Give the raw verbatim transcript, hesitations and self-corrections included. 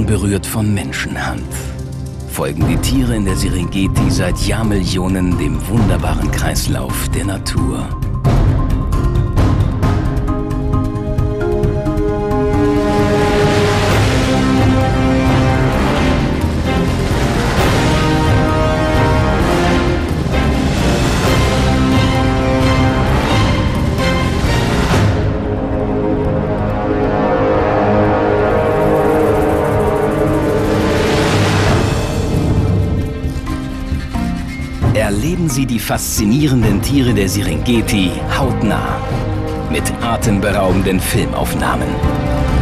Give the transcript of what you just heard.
unberührt von Menschenhand. Folgen die Tiere in der Serengeti seit Jahrmillionen dem wunderbaren Kreislauf der Natur. Erleben Sie die faszinierenden Tiere der Serengeti hautnah mit atemberaubenden Filmaufnahmen.